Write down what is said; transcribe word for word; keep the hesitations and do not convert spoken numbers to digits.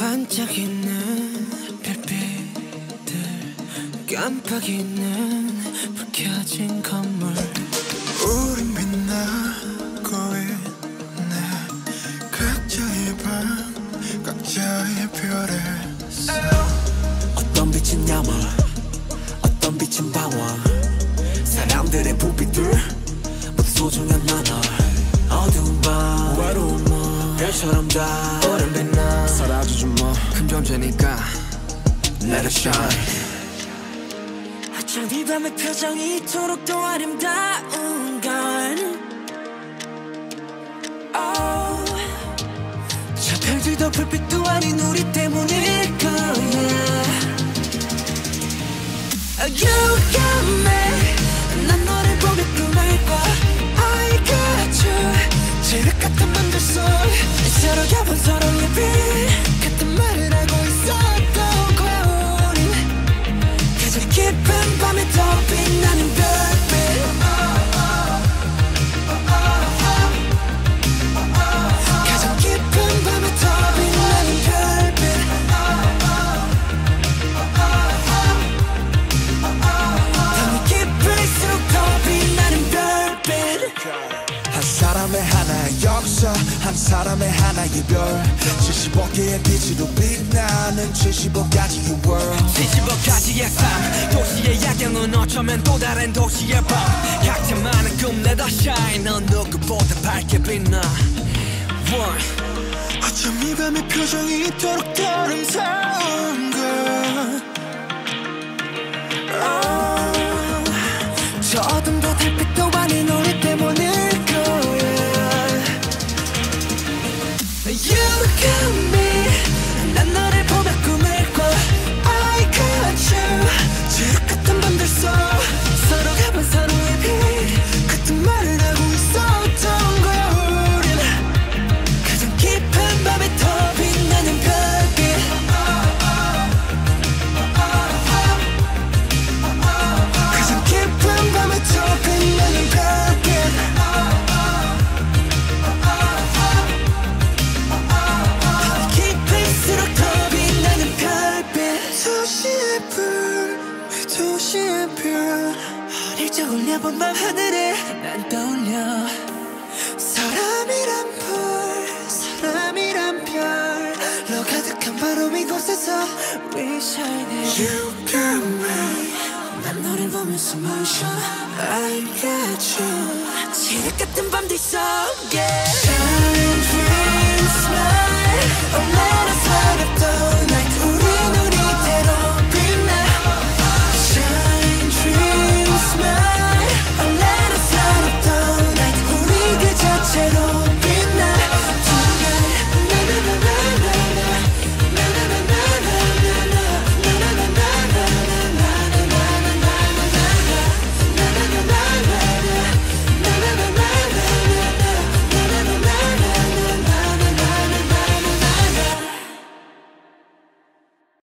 반짝이는 별빛들 깜빡이는 불 켜진 건물 우린 빛나고 있네 각자의 방 각자의 별에서 어떤 빛은 야망 어떤 빛은 방황 사람들의 부비들 모두 소중한 나날 어두운 밤 외로운 밤 별처럼 다 오랜 빛나 사라지지 뭐 큰 존재니까 Let it shine 어쩜 이 밤의 표정이 이토록 또 아름다운 건 oh. 저 별들도 불빛도 아닌 우리 때문일 거야 You got me 난 너를 보며 꿈을 꿔 I got you 지륵 같은 맘들 속 서로 겹은 서로의 빛 같은 말을 하고 있었던 거야 우린 가장 깊은 밤에 더 빛나는 별빛 가장 깊은 밤에 더 빛나는 별빛 밤이 깊을수록 더 빛나는 별빛 한 사람의 하나의 역사 한 사람의 하나의 별 칠십오 개의 빛으로 빛나는 칠십오 가지의 world 칠십오 가지의 삶 도시의 야경은 어쩌면 또 다른 도시의 밤 각자만의 꿈 let us shine 넌 누구보다 밝게 빛나 One. 어쩜 이 밤의 표정이 이토록 더 아름다운 걸 oh. 저 어둠도 달빛도 아닌 우리 때문일 거야 You got me 난 너를 보며 꿈을 꿔 I got you 지옥 같은 밤들 속 서로 가본 서로의 빛 같은 말을 하고 있었던 거야 우린 가장 깊은 밤에 더 빛나는 별빛 가장 깊은 밤에 더 빛나는 별빛 도시의 별 어릴 적 올려본 밤 하늘에 난 떠올려 사람이란 불 사람이란 별로 가득한 바로 이곳에서 We shining You got me 난 너를 보면서 멈춰 I got you 지륵 같은 밤들 속에 Shine, dream, smile Oh let us light up the